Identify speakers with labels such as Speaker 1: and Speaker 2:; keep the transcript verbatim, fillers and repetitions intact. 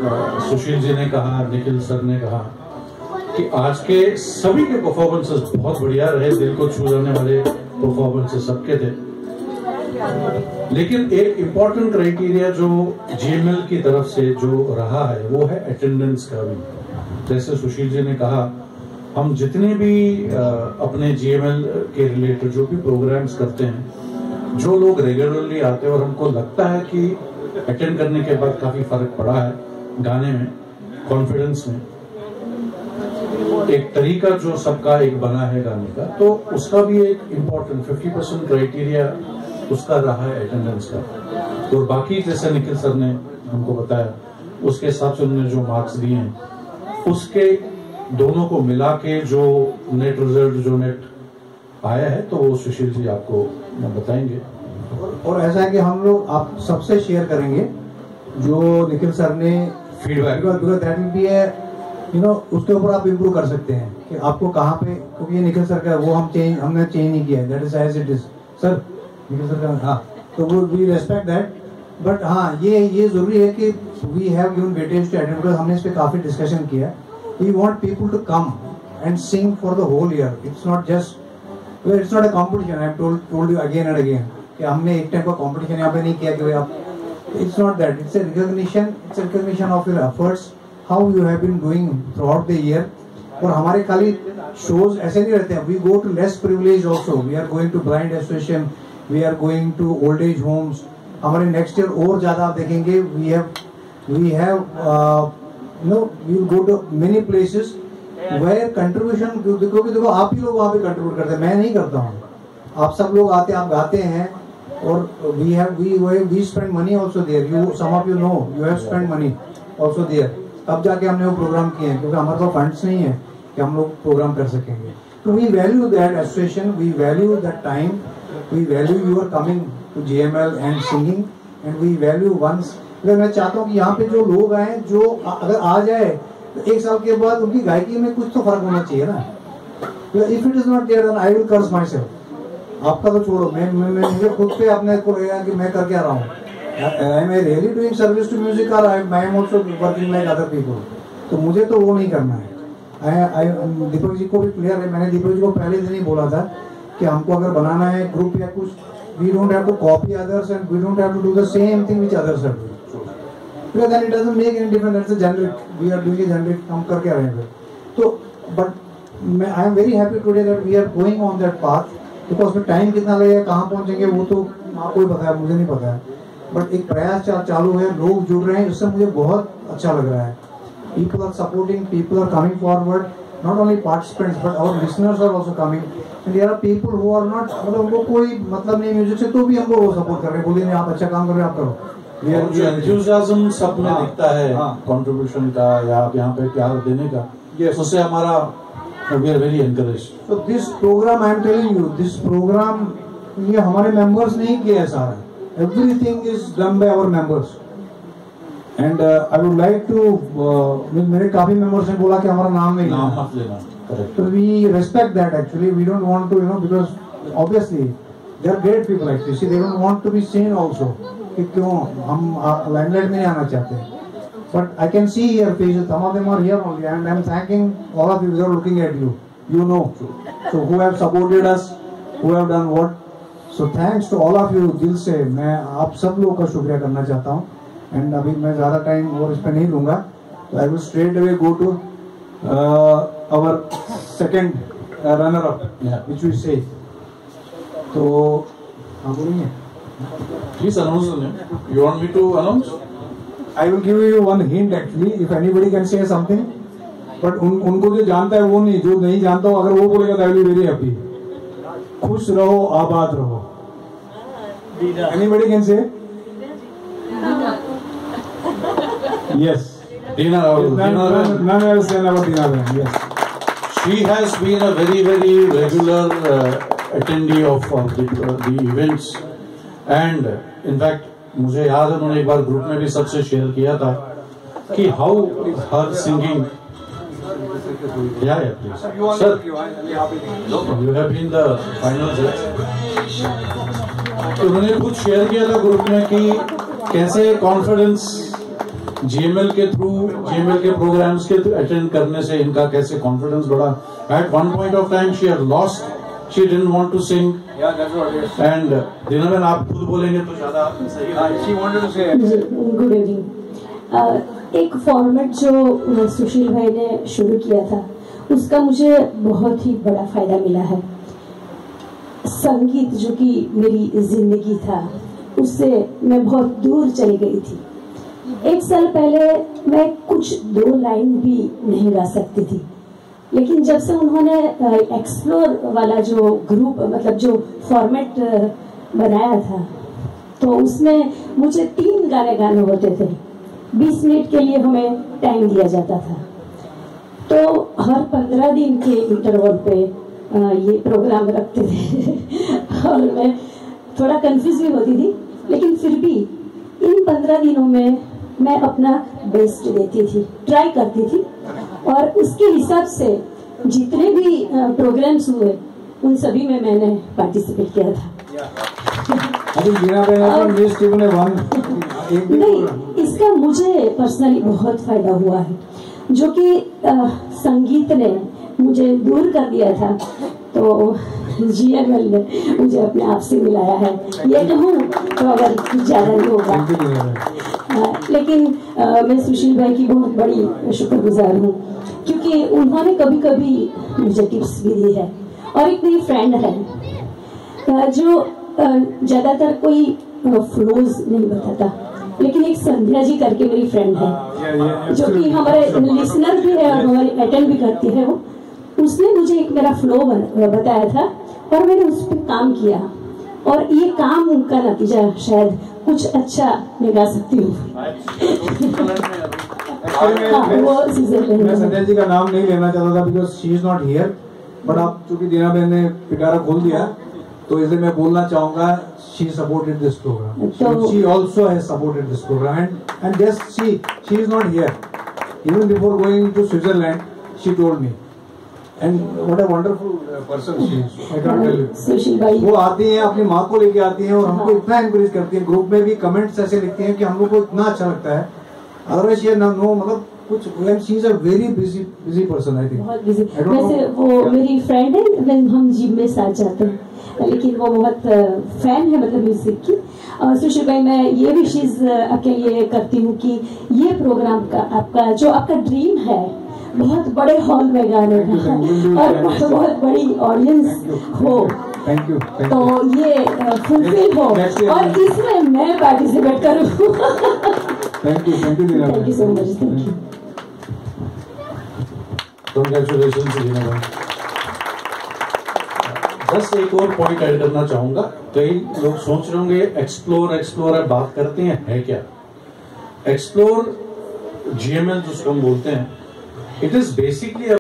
Speaker 1: सुशील जी ने कहा, निखिल सर ने कहा कि आज के सभी के परफॉर्मेंसेस बहुत बढ़िया रहे, दिल को छू जाने वाले परफॉर्मेंसेस सबके थे। लेकिन एक इम्पॉर्टेंट क्राइटेरिया जो जीएमएल की तरफ से जो रहा है वो है अटेंडेंस का भी। जैसे सुशील जी ने कहा, हम जितने भी अपने जीएमएल के रिलेटेड जो भी प्रोग्राम्स करते हैं, जो लोग रेगुलरली आते हैं और हमको लगता है कि अटेंड करने के बाद काफी फर्क पड़ा है गाने में, कॉन्फिडेंस में, एक तरीका जो सबका एक बना है गाने का, तो उसका भी एक इम्पोर्टेंट फिफ्टी परसेंट क्राइटेरिया उसका रहा है अटेंडेंस का। और बाकी जैसे निखिल सर ने हमको बताया उसके हिसाब से उन्होंने जो मार्क्स दिए हैं, उसके दोनों को मिला के जो नेट रिजल्ट जो नेट आया है, तो वो सुशील जी आपको बताएंगे।
Speaker 2: और ऐसा है कि हम लोग आप सबसे शेयर करेंगे जो निखिल सर ने
Speaker 1: feedback,
Speaker 2: because that will be a you know, उसके ऊपर आप इम्प्रूव कर सकते हैं कि आपको कहाँ पे, क्योंकि ये निखिल सर का वो हम चेंज हमने चेंज नहीं किया है, that is as it is sir, Nikhil sir का, हाँ, तो वो वी रेस्पेक्ट दैट। बट हाँ, ये ये जरूरी है कि we have given weightage to attend, because हमने इस पे काफी डिस्कशन किया। We want people to come and sing for the whole year, it's not just, it's not a competition. I have told told you again and again कि हमने एक type का competition यहाँ पे नहीं किया कि आप, it's not that, it's a recognition, it's a recognition of your efforts, how you have been doing throughout the year. और हमारे खाली शोज ऐसे नहीं रहते हैं, we go to less privilege also, we are going to blind association, we are going to old age homes. हमारे next year और ज्यादा आप देखेंगे, we have we have no we will go to many places where contribution, क्योंकि देखो आप ही लोग वहाँ पे कंट्रीब्यूट करते हैं, मैं नहीं करता हूँ, आप सब लोग आते हैं, आप गाते हैं, और we have we we spend money also there, you some of you know you have spend money also there, तब जाके हमने वो प्रोग्राम किए हैं, क्योंकि हमारे पास फंड्स नहीं है कि हम लोग प्रोग्राम कर सकेंगे। तो we value that association, we value that time, we value your coming to GML and singing, and we value once. मैं चाहता हूँ कि यहाँ पे जो लोग आए, जो अगर आ जाए तो एक साल के बाद उनकी गायकी में कुछ तो फर्क होना चाहिए ना। If it is not there then I will curse myself. आपका तो छोड़ो, मैं मैं मुझे खुद पे अपने को लगेगा कि मैं करके आ रहा हूँ, am I really doing service to music or I am also working like other people? तो मुझे तो वो नहीं करना है। I, I, दीपक जी को भी क्लियर है, मैंने दीपक जी को पहले दिन ही बोला था कि हमको अगर बनाना है ग्रुप या कुछ, we don't have to copy others and we don't have to do the same thing which others are doing, because then it doesn't make any difference, that's a generic, we are doing a generic, हम करके आ रहे हैं। तो but I am very happy today that we are going on that path, because में time कितना लगेगा, कहाँ पहुँचेंगे वो तो आपको ही पता है, मुझे नहीं पता है, बट एक प्रयास चा, चालू है, लोग जुड़ रहे हैं, इससे मुझे बहुत अच्छा लग रहा है। People are supporting, people are coming forward, not only participants but our listeners are also coming, and there are people who are not, मतलब उनको कोई मतलब नहीं म्यूजिक से, तो भी हमको वो सपोर्ट कर रहे हैं, बोलिए नहीं आप अच्छा काम कर रहे हो, आप करो।
Speaker 1: जो एंथुसियाज्म सब में दिखता है कंट्रीब्यूशन का या आप यहाँ पे प्यार देने का,
Speaker 2: yes,
Speaker 1: उससे हमारा we are very encourage.
Speaker 2: So this program, I am telling you, this program ये हमारे मेंबर्स नहीं किया है सारा, everything is done by our members, and uh, I would like to uh, मेरे काफी members ने बोला कि हमारा नाम नहीं
Speaker 1: नाम मत लेना,
Speaker 2: so we respect that actually, we don't want to, you know, because obviously they are great people actually, see they don't want to be seen also कि क्यों हम limelight में नहीं आना चाहते, but I can see your faces, some of them are here only, and I am thanking all of you without looking at you, you know, so who have supported us, who have done what. So thanks to all of you, दिल से मैं आप सब लोगों का शुक्रिया करना चाहता हूँ, एंड अभी मैं ज़्यादा टाइम और इस पर नहीं लूँगा, तो I will straight away go to our second runner up which we say. तो हाँ बोलिए,
Speaker 1: please announce, you want me to announce?
Speaker 2: I will give you one hint actually, if anybody can say something, but उन उनको जो जानता है वो नहीं, जो नहीं जानता हो अगर वो बोलेगा तो I will be very happy. खुश रहो, आबाद रहो। Anybody can say? Yes.
Speaker 1: Dina Rahul.
Speaker 2: None, none, none else than our Dina Rahul. Yes.
Speaker 1: She has been a very very regular uh, attendee of uh, the, uh, the events, and in fact मुझे याद है उन्होंने एक बार group में भी सबसे share किया था कि how her singing. Yeah, yeah, please. Sir, you have been the final judge. तो उन्होंने कुछ शेयर किया था ग्रुप में कि कैसे कॉन्फिडेंस जीएमएल के थ्रू जीएमएल के प्रोग्राम्स के अटेंड करने से इनका कैसे कॉन्फिडेंस बढ़ा. At one point of time she had lost, she didn't want to sing. And Dinaben आप खुद बोलेंगे तो ज्यादा सही. She wanted to say
Speaker 3: good evening. एक फॉर्मेट जो सुशील भाई ने शुरू किया था उसका मुझे बहुत ही बड़ा फायदा मिला है. संगीत जो कि मेरी जिंदगी था उससे मैं बहुत दूर चली गई थी. एक साल पहले मैं कुछ दो लाइन भी नहीं गा सकती थी, लेकिन जब से उन्होंने एक्सप्लोर वाला जो ग्रुप मतलब जो फॉर्मेट बनाया था तो उसमें मुझे तीन गाने गाने होते थे. बीस मिनट के लिए हमें टाइम दिया जाता था. तो हर पंद्रह दिन के इंटरवल पे ये प्रोग्राम रखते थे और मैं थोड़ा कंफ्यूज भी होती थी, लेकिन फिर भी इन पंद्रह दिनों में मैं अपना बेस्ट देती थी, ट्राई करती थी और उसके हिसाब से जितने भी प्रोग्राम्स हुए उन सभी में मैंने पार्टिसिपेट किया था. नहीं, इसका मुझे पर्सनली बहुत फायदा हुआ है, जो कि संगीत ने मुझे दूर कर दिया था तो जीएमएल ने मुझे अपने आप से मिलाया है. ये कहूँ तो अगर ज्यादा नहीं होगा, आ, लेकिन आ, मैं सुशील भाई की बहुत बड़ी शुक्रगुजार हूँ क्योंकि उन्होंने कभी कभी मुझे टिप्स भी दी है. और एक मेरी फ्रेंड है जो ज्यादातर कोई फ्लोज नहीं बताता, लेकिन एक संध्या जी करके मेरी फ्रेंड है जो कि हमारे लिसनर भी है और हमारी अटेंड भी करती है. वो उसने मुझे एक मेरा फ्लो बताया था और मैंने उस पर काम किया और ये काम का नतीजा शायद कुछ अच्छा मैं गा सकती हूँ.
Speaker 2: मैं संध्या जी का नाम नहीं लेना चाहता था because she is not here, but आप चूंकि दीना बहन ने पिटारा खोल दिया तो इसे मैं बोलना चाहूंगा. She supported this program. So, she also has supported this program, and and yes, she she is not here. Even before going to Switzerland, she told me. And what a wonderful person she is. I can't tell you.
Speaker 3: सुशील भाई
Speaker 2: वो आती हैं, अपनी माँ को लेके आती हैं और हमको इतना एनकरेज करती हैं. ग्रुप में भी कमेंट्स ऐसे लिखती हैं कि हम लोग को इतना अच्छा लगता है. अदरवाइज ये नो मतलब कुछ she is a very busy busy person. I think
Speaker 3: बहुत बिजी. वैसे वो मेरी फ्रेंड है, हम जिम में साथ जाते हैं, लेकिन वो बहुत फैन है मतलब म्यूजिक की. सुशील भाई मैं ये भी चीज आपके लिए करती हूँ कि ये प्रोग्राम का आपका जो आपका ड्रीम है बहुत बड़े हॉल में गाने का और बहुत बड़ी ऑडियंस हो,
Speaker 2: थैंक यू,
Speaker 3: तो ये फुलफिल हो और इसमें मैं पार्टिसिपेट करूँ.
Speaker 2: Thank you, thank you,
Speaker 3: thank you so much. Thank you.
Speaker 1: Congratulation. बस एक और पॉइंट ऐड करना चाहूंगा. कई लोग सोच रहे होंगे एक्सप्लोर एक्सप्लोर है बात करते हैं, है क्या एक्सप्लोर जीएमएल जिसको हम बोलते हैं. It is basically